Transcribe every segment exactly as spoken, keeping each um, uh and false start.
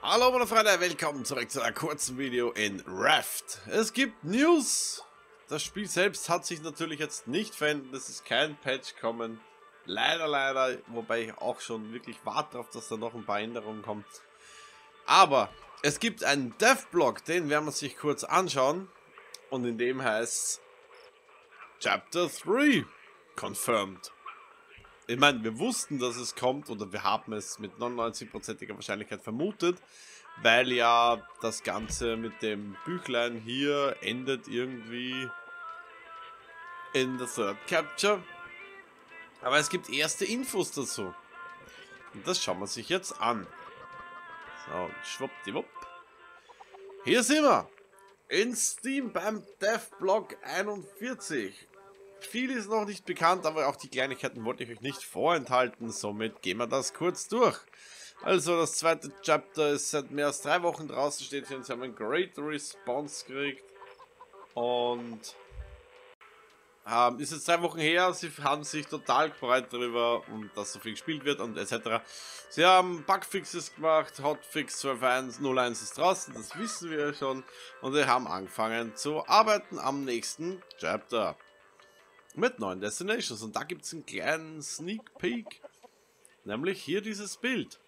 Hallo meine Freunde, willkommen zurück zu einem kurzen Video in Raft. Es gibt News. Das Spiel selbst hat sich natürlich jetzt nicht verändert. Es ist kein Patch kommen. Leider, leider. Wobei ich auch schon wirklich warte darauf, dass da noch ein paar Änderungen kommen. Aber es gibt einen Devblog, den werden wir sich kurz anschauen. Und in dem heißt Chapter drei confirmed. Ich meine, wir wussten, dass es kommt, oder wir haben es mit neunundneunzig-prozentiger Wahrscheinlichkeit vermutet, weil ja das Ganze mit dem Büchlein hier endet irgendwie in the Third Capture. Aber es gibt erste Infos dazu. Und das schauen wir sich jetzt an. So, schwuppdiwupp. Hier sind wir. In Steam beim Devblog einundvierzig. Viel ist noch nicht bekannt, aber auch die Kleinigkeiten wollte ich euch nicht vorenthalten, somit gehen wir das kurz durch. Also das zweite Chapter ist seit mehr als drei Wochen draußen, steht hier und sie haben einen Great Response gekriegt. Und ähm, ist jetzt drei Wochen her, sie haben sich total gefreut darüber und dass so viel gespielt wird und et cetera. Sie haben Bugfixes gemacht, Hotfix zwölf Punkt eins null eins ist draußen, das wissen wir ja schon. Und sie haben angefangen zu arbeiten am nächsten Chapter. Mit neuen Destinations. Und da gibt es einen kleinen Sneak Peek. Nämlich hier dieses Bild.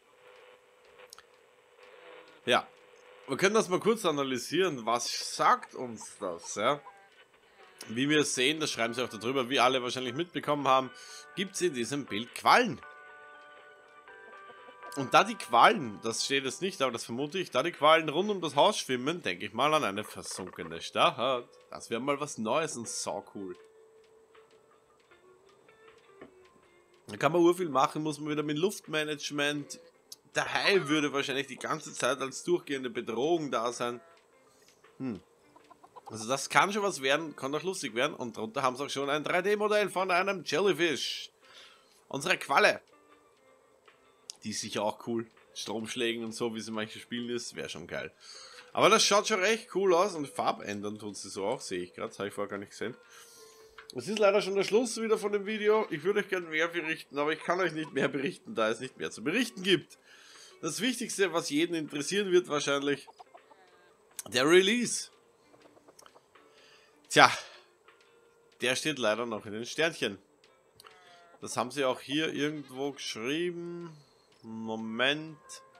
Ja. Wir können das mal kurz analysieren. Was sagt uns das? Ja? Wie wir sehen, das schreiben sie auch darüber, wie alle wahrscheinlich mitbekommen haben, gibt es in diesem Bild Quallen. Und da die Quallen, das steht jetzt nicht, aber das vermute ich, da die Quallen rund um das Haus schwimmen, denke ich mal an eine versunkene Stadt. Das wäre mal was Neues und so cool. Da kann man urviel machen, muss man wieder mit Luftmanagement. Der Hai würde wahrscheinlich die ganze Zeit als durchgehende Bedrohung da sein. Hm. Also das kann schon was werden, kann auch lustig werden. Und darunter haben sie auch schon ein drei D-Modell von einem Jellyfish. Unsere Qualle. Die ist sicher auch cool. Stromschlägen und so, wie sie manche spielen ist, wäre schon geil. Aber das schaut schon recht cool aus und Farbändern tun sie so auch, sehe ich gerade. Das habe ich vorher gar nicht gesehen. Es ist leider schon der Schluss wieder von dem Video. Ich würde euch gerne mehr berichten, aber ich kann euch nicht mehr berichten, da es nicht mehr zu berichten gibt. Das Wichtigste, was jeden interessieren wird wahrscheinlich, der Release. Tja, der steht leider noch in den Sternchen. Das haben sie auch hier irgendwo geschrieben. Moment.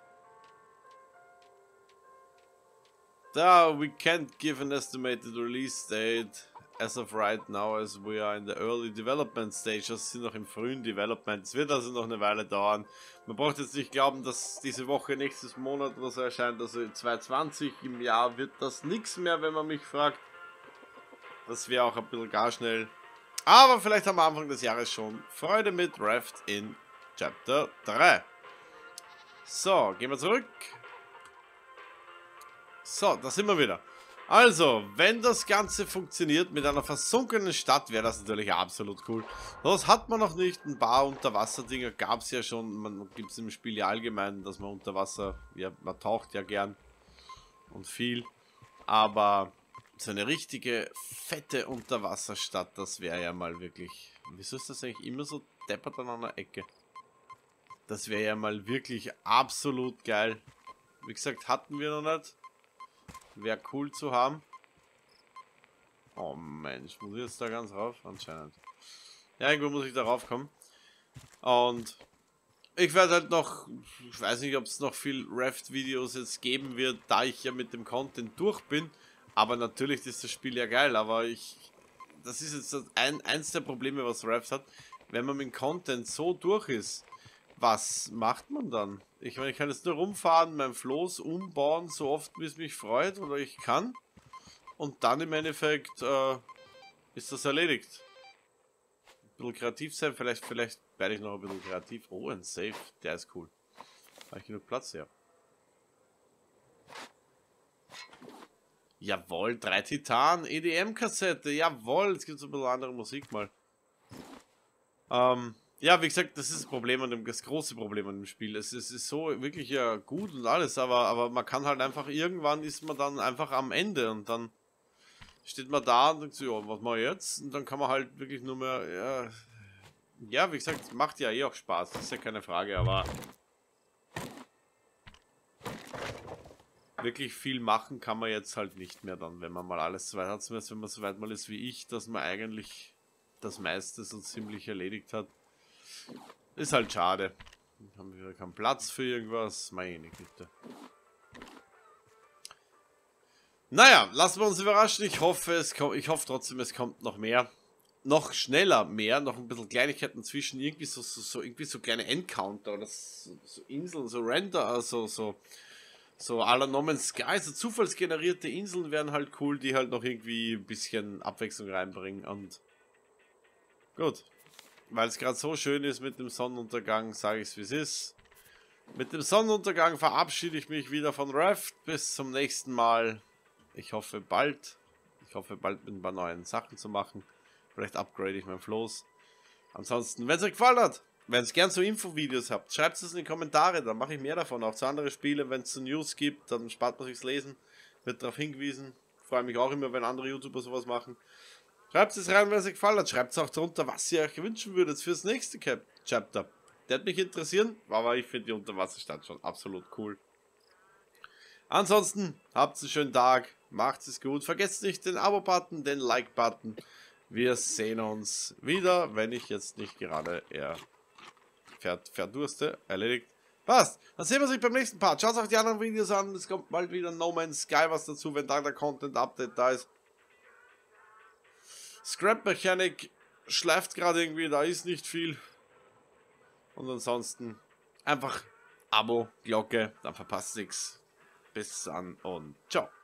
Da, we can't give an estimated release date. As of right now, as we are in the early development stage, das sind noch im frühen Development, es wird also noch eine Weile dauern. Man braucht jetzt nicht glauben, dass diese Woche, nächstes Monat oder so erscheint, also in zwanzig zwanzig im Jahr wird das nichts mehr, wenn man mich fragt. Das wäre auch ein bisschen gar schnell. Aber vielleicht am Anfang des Jahres schon Freude mit Raft in Chapter drei. So, gehen wir zurück. So, da sind wir wieder. Also, wenn das Ganze funktioniert mit einer versunkenen Stadt, wäre das natürlich absolut cool. Das hat man noch nicht. Ein paar Unterwasserdinger gab es ja schon. Man gibt es im Spiel ja allgemein, dass man unter Wasser, ja, man taucht ja gern und viel. Aber so eine richtige, fette Unterwasserstadt, das wäre ja mal wirklich... Wieso ist das eigentlich immer so deppert an einer Ecke? Das wäre ja mal wirklich absolut geil. Wie gesagt, hatten wir noch nicht. Wäre cool zu haben. Oh Mensch, muss ich jetzt da ganz rauf? Anscheinend. Ja, irgendwo muss ich da rauf kommen. Und ich werde halt noch, ich weiß nicht, ob es noch viel Raft-Videos jetzt geben wird, da ich ja mit dem Content durch bin. Aber natürlich ist das Spiel ja geil, aber ich, das ist jetzt ein, eins der Probleme, was Raft hat. Wenn man mit dem Content so durch ist, was macht man dann? Ich meine, ich kann jetzt nur rumfahren, mein Floß umbauen, so oft wie es mich freut oder ich kann. Und dann im Endeffekt äh, ist das erledigt. Ein bisschen kreativ sein, vielleicht, vielleicht werde ich noch ein bisschen kreativ. Oh, ein Safe, der ist cool. Habe ich genug Platz, ja. Jawohl, drei Titan, E D M-Kassette, jawohl, jetzt gibt es ein bisschen andere Musik mal. Ähm... Ja, wie gesagt, das ist das Problem an dem, das große Problem an dem Spiel. Es, es ist so wirklich ja gut und alles, aber, aber man kann halt einfach, irgendwann ist man dann einfach am Ende und dann steht man da und denkt so, ja, was mache ich jetzt? Und dann kann man halt wirklich nur mehr, ja, ja, wie gesagt, macht ja eh auch Spaß, das ist ja keine Frage, aber wirklich viel machen kann man jetzt halt nicht mehr dann, wenn man mal alles so weit hat, zumindest wenn man so weit mal ist wie ich, dass man eigentlich das meiste so ziemlich erledigt hat. Ist halt schade. Haben wir keinen Platz für irgendwas, meine Güte. Naja, lassen wir uns überraschen. Ich hoffe, es kommt, ich hoffe trotzdem, es kommt noch mehr. Noch schneller mehr, noch ein bisschen Kleinigkeiten zwischen, irgendwie so, so, so, irgendwie so kleine Encounter oder so, so Inseln, so Render, also so, so à la No Man's Sky, so zufallsgenerierte Inseln wären halt cool, die halt noch irgendwie ein bisschen Abwechslung reinbringen. Und gut, weil es gerade so schön ist mit dem Sonnenuntergang, sage ich es wie es ist. Mit dem Sonnenuntergang verabschiede ich mich wieder von Raft. Bis zum nächsten Mal. Ich hoffe bald. Ich hoffe bald mit ein paar neuen Sachen zu machen. Vielleicht upgrade ich mein Floß. Ansonsten, wenn es euch gefallen hat, wenn es gern so Infovideos habt, schreibt es in die Kommentare, dann mache ich mehr davon. Auch zu anderen Spielen, wenn es so News gibt, dann spart man sich's lesen. Wird darauf hingewiesen. Freue mich auch immer, wenn andere YouTuber sowas machen. Schreibt es rein, wenn es euch gefallen hat. Schreibt es auch drunter, was ihr euch wünschen würdet fürs nächste Cap Chapter. Der hat mich interessieren, aber ich finde die Unterwasserstadt schon absolut cool. Ansonsten, habt einen schönen Tag, macht es gut. Vergesst nicht den Abo-Button, den Like-Button. Wir sehen uns wieder, wenn ich jetzt nicht gerade eher verdurste. Erledigt. Passt. Dann sehen wir uns beim nächsten Part. Schaut euch die anderen Videos an. Es kommt bald wieder No Man's Sky was dazu, wenn da der Content-Update da ist. Scrap Mechanic schleift gerade irgendwie, da ist nicht viel. Und ansonsten einfach Abo, Glocke, dann verpasst nichts. Bis dann und ciao.